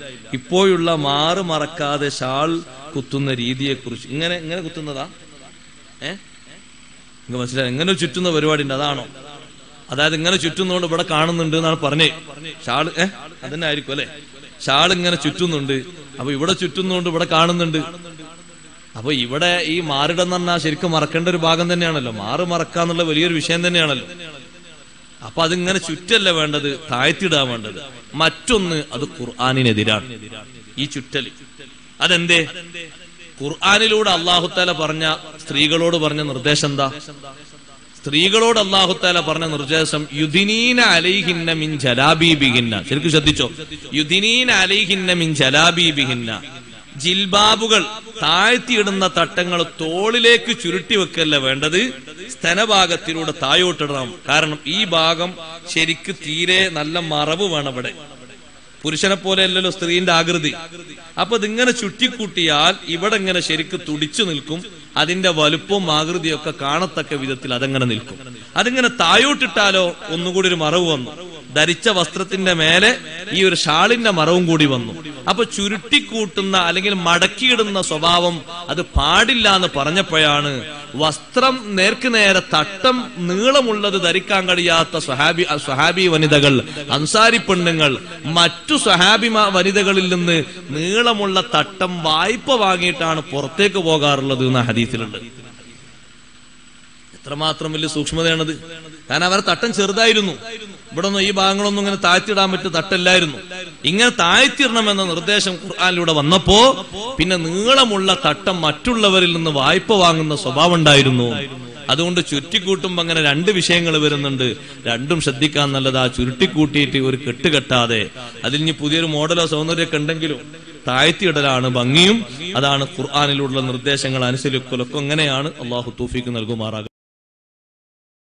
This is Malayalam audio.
ഇപ്പോഴുള്ള മാറ് മറക്കാതെ ഷാൾ കുത്തുന്ന രീതിയെക്കുറിച്ച്. ഇങ്ങനെ കുത്തുന്നതാ? നിങ്ങൾക്ക് മനസ്സിലായി? എങ്ങനെ ചുറ്റുന്ന പരിപാടി ഉണ്ട്, അതാണോ? അതായത് ഇങ്ങനെ ചുറ്റുന്നോണ്ട് ഇവിടെ കാണുന്നുണ്ട് എന്നാണ് പറഞ്ഞേ. ഷാള് അതന്നെ ആയിരിക്കും അല്ലെ? ഷാൾ ഇങ്ങനെ ചുറ്റുന്നുണ്ട്, അപ്പൊ ഇവിടെ ചുറ്റുന്നോണ്ട് ഇവിടെ കാണുന്നുണ്ട്. അപ്പൊ ഇവിടെ ഈ മാറിടെന്ന് പറഞ്ഞാൽ ശരിക്കും മറക്കേണ്ട ഒരു ഭാഗം തന്നെയാണല്ലോ. മാറ് മറക്കാന്നുള്ള വലിയൊരു വിഷയം തന്നെയാണല്ലോ. അപ്പൊ അതിങ്ങനെ ചുറ്റല്ല വേണ്ടത്, താഴ്ത്തിയിടാൻ വേണ്ടത്. മറ്റൊന്ന്, അത് ഖുർആനിനെതിരാണ് ഈ ചുറ്റല്. അതെന്തേ? ഖുർആനിലൂടെ അല്ലാഹു തആല പറഞ്ഞ, സ്ത്രീകളോട് പറഞ്ഞ നിർദ്ദേശം എന്താ? സ്ത്രീകളോട് അല്ലാഹു തആല പറഞ്ഞ നിർദ്ദേശം യുദിനീന അലൈഹിന്ന മിൻ ജലാബീബിഹിന്ന. ശരിക്കും ശ്രദ്ധിച്ചോ? യുദിനീന അലൈഹിന്ന മിൻ ജലാബീബിഹിന്ന. ജിൽബാബുകൾ, താഴ്ത്തിയിടുന്ന തട്ടങ്ങൾ തോളിലേക്ക് ചുരുട്ടി വെക്കല്ല വേണ്ടത്, സ്തനഭാഗത്തിലൂടെ താഴോട്ടിടണം. കാരണം ഈ ഭാഗം ശരിക്ക് തീരെ നല്ല മറവ് വേണം. ഇവിടെ പുരുഷനെ പോലെ അല്ലല്ലോ സ്ത്രീന്റെ ആകൃതി. അപ്പൊ ഇതിങ്ങനെ ചുറ്റിക്കൂട്ടിയാൽ ഇവിടെ ഇങ്ങനെ ശരിക്ക് തുടിച്ചു നിൽക്കും. അതിന്റെ വലുപ്പവും ആകൃതിയും ഒക്കെ കാണത്തക്ക വിധത്തിൽ അതങ്ങനെ നിൽക്കും. അതിങ്ങനെ താഴോട്ടിട്ടാലോ ഒന്നുകൂടി ഒരു മറവ് വന്നു. ധരിച്ച വസ്ത്രത്തിന്റെ മേലെ ഈ ഒരു ഷാളിന്റെ മറവും കൂടി വന്നു. അപ്പൊ ചുരുട്ടിക്കൂട്ടുന്ന അല്ലെങ്കിൽ മടക്കിയിടുന്ന സ്വഭാവം അത് പാടില്ല എന്ന് പറഞ്ഞപ്പോഴാണ് വസ്ത്രം നേർക്ക് നേരെ തട്ടം നീളമുള്ളത് ധരിക്കാൻ കഴിയാത്ത സ്വഹാബി വനിതകൾ, അൻസാരി പെണ്ണുങ്ങൾ മറ്റു സ്വഹാബി വനിതകളിൽ നിന്ന് നീളമുള്ള തട്ടം വായ്പ വാങ്ങിയിട്ടാണ് പുറത്തേക്ക് പോകാറുള്ളത് എന്ന ഹദീസിലുണ്ട്. എത്രമാത്രം വലിയ സൂക്ഷ്മതയാണത്! കാരണം അവരുടെ തട്ടം ചെറുതായിരുന്നു. ഇവിടെ ഒന്നും ഈ ഭാഗങ്ങളൊന്നും ഇങ്ങനെ താഴ്ത്തിയിടാൻ പറ്റിയ തട്ടല്ലായിരുന്നു. ഇങ്ങനെ താഴ്ത്തിയിടണമെന്ന നിർദ്ദേശം ഖുർആനിലൂടെ വന്നപ്പോ പിന്നെ നീളമുള്ള തട്ടം മറ്റുള്ളവരിൽ നിന്ന് വായ്പ വാങ്ങുന്ന സ്വഭാവം ഉണ്ടായിരുന്നു. അതുകൊണ്ട് ചുരുട്ടിക്കൂട്ടുമ്പോ അങ്ങനെ രണ്ട് വിഷയങ്ങൾ വരുന്നുണ്ട്. രണ്ടും ശ്രദ്ധിക്കാൻ നല്ലതാ. ചുരുട്ടിക്കൂട്ടിയിട്ട് ഒരു കെട്ടുകെട്ടാതെ, അതിൽ ഇനി പുതിയൊരു മോഡലോ സൗന്ദര്യമൊക്കെ ഉണ്ടെങ്കിലും താഴ്ത്തിയിടലാണ് ഭംഗിയും. അതാണ് ഖുർആനിലുള്ള നിർദ്ദേശങ്ങൾ അനുസരിക്കലൊക്കെ. അങ്ങനെയാണ്. അള്ളാഹു തൗഫീഖ് നൽകുമാറാകട്ടെ.